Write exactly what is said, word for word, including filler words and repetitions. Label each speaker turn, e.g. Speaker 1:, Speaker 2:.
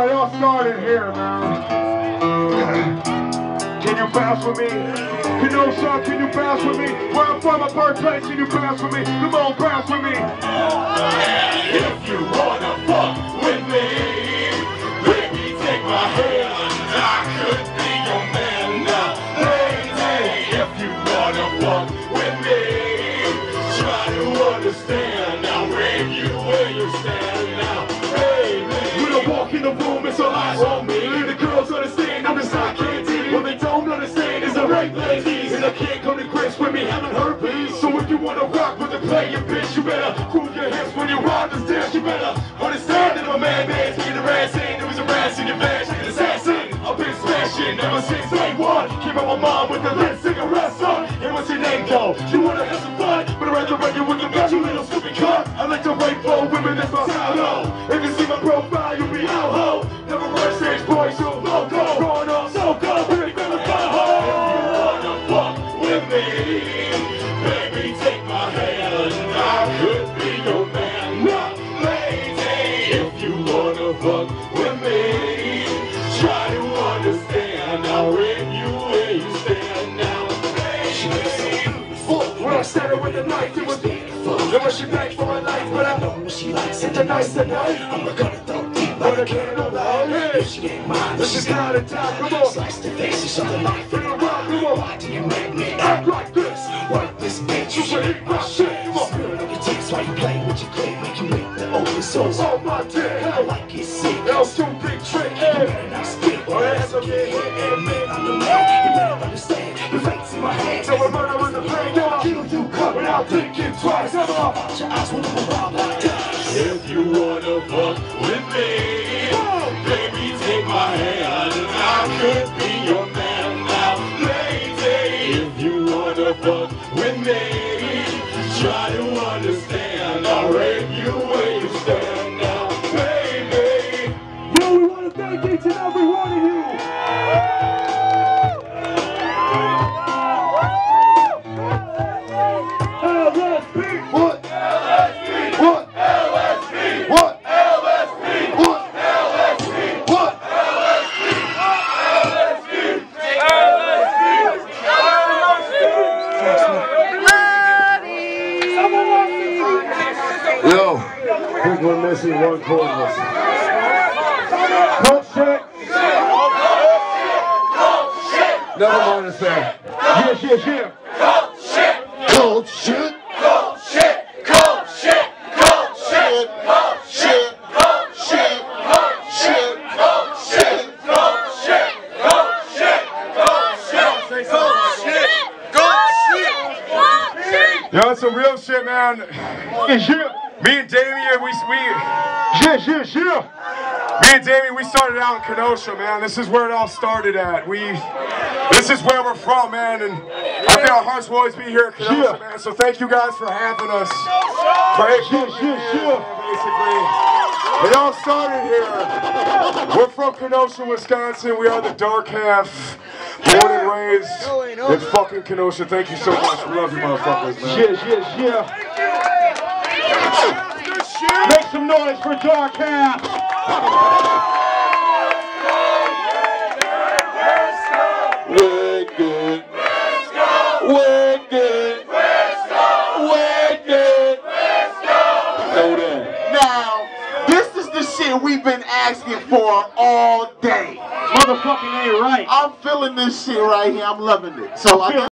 Speaker 1: Yo, it all started here, man. Can you bounce with me? Kenosha, can you bounce with me? Where I'm from, my birthplace, can you bounce with me? Come on, bounce with me.
Speaker 2: If you wanna fuck with me, baby, take my hand. I could be your man now, lady. If you wanna fuck with me, try to understand now where you where you stand now, baby. When I walk in the room, it's all eyes on me. The girls understand I'm just not candy. What they don't understand is the right ladies, and I can't come to grips with me having herpes. So if you wanna rock with the player, bitch, you better cool your hips when you ride this dance. You better understand that my man man's getting the ass in. There was a rash in your badge, an assassin. I've been smashing ever since day one. Keep up my mom with the lit cigarette son. And what's your name though? You wanna have some fun, but I'd rather wreck you with the bitch, you little stupid cunt. I like to rape for women, that's my style. If you see my profile, you'll be out ho. Never run stage boys, so loco. Growing up so cold, really gonna go home. If you wanna fuck with me, baby, take my hand. I could be your man, not lady. If you wanna fuck with me, try to understand now where you where you stand now, baby.
Speaker 1: When I started with the knife, it was beautiful. Then when she begged for my life, but I know what she likes. It's a nice tonight. I'm not gonna throw deep like a candle light. Hey, if she ain't mine, this is kind of time. Come on, slice the face of something like that. Come on, why do you make me act like this? Work this bitch, you should eat my shit. Come on, spirit on your tits while you play with your clip. Make you make the open source on my dick. I like it sick. Yo, too big trick. You better not spit. Or ass up here, here, and man, I'm the man. You better understand. The fate's in my hands. So I'm murder in the plane. I'll kill you, cut without thinking twice. Never off out your eyes when I'm around like that.
Speaker 2: If you wanna fuck with me, baby, take my hand. I could be your man now, lady. If you wanna fuck with me, try to understand. I'll rape you where you stand now, baby.
Speaker 1: Yo, we want to thank each and every one of you. L S P.
Speaker 2: What? L S P. What? L S P. What? L S P. What? L S P. What? L S P. L S P.
Speaker 1: Yo, I think we're missing one chordless. Coach shit. Never mind us there. Yeah, yeah, yeah.
Speaker 2: Cold shit.
Speaker 1: Cold shit.
Speaker 2: Cold shit. Cold shit. Cold shit. Cold shit. Cold shit. Cold shit. Cold shit. Cold shit. Cold shit. Cold shit. Cold shit. Cold shit.
Speaker 1: Yo, it's some real shit, man. Yeah, yeah. Me and Damien, we, we, yeah, yeah, yeah. Me and Damien, we started out in Kenosha, man. This is where it all started at. We, this is where we're from, man, and I think our hearts will always be here in Kenosha, man. So thank you guys for having us. For yeah, yeah, yeah. Basically, it all started here. We're from Kenosha, Wisconsin. We are the dark half. Born and raised in fucking Kenosha. Thank you so much. We love you, motherfuckers, man. Yeah, yeah, yeah. Make some noise for Dark Half.
Speaker 2: We're good. We're good. We're good. Know that.
Speaker 3: Now, this is the shit we've been asking for all day.
Speaker 1: Motherfucking ain't right.
Speaker 3: I'm feeling this shit right here. I'm loving it. So I